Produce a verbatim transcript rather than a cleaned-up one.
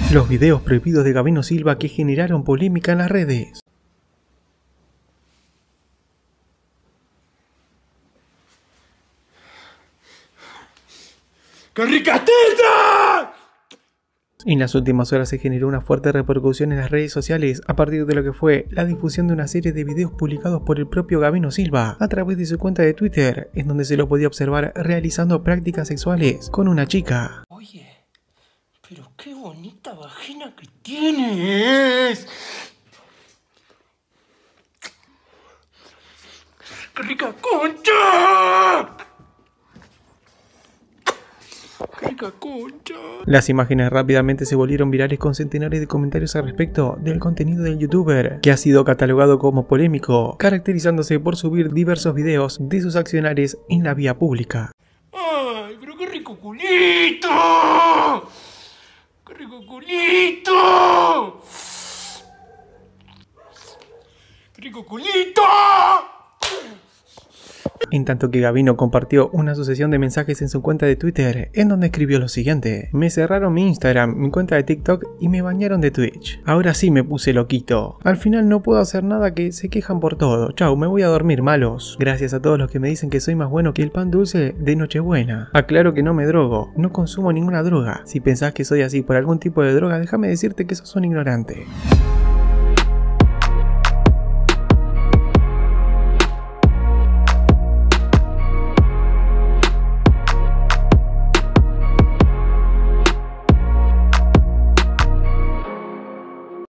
Los videos prohibidos de Gabino Silva que generaron polémica en las redes. ¡Qué rica teta! En las últimas horas se generó una fuerte repercusión en las redes sociales a partir de lo que fue la difusión de una serie de videos publicados por el propio Gabino Silva a través de su cuenta de Twitter, en donde se lo podía observar realizando prácticas sexuales con una chica. Oye, pero qué bonita vagina que tienes. ¡Qué rica concha! ¡Qué rica concha! Las imágenes rápidamente se volvieron virales con centenares de comentarios al respecto del contenido del youtuber, que ha sido catalogado como polémico, caracterizándose por subir diversos videos de sus accionares en la vía pública. ¡Ay, pero qué rico culito! ¡Qué rico culito! ¡Qué rico culito! En tanto que Gabino compartió una sucesión de mensajes en su cuenta de Twitter, en donde escribió lo siguiente: me cerraron mi Instagram, mi cuenta de TikTok y me bañaron de Twitch. Ahora sí me puse loquito. Al final no puedo hacer nada, que se quejan por todo. Chau, me voy a dormir, malos. Gracias a todos los que me dicen que soy más bueno que el pan dulce de Nochebuena. Aclaro que no me drogo, no consumo ninguna droga. Si pensás que soy así por algún tipo de droga, déjame decirte que sos un ignorante.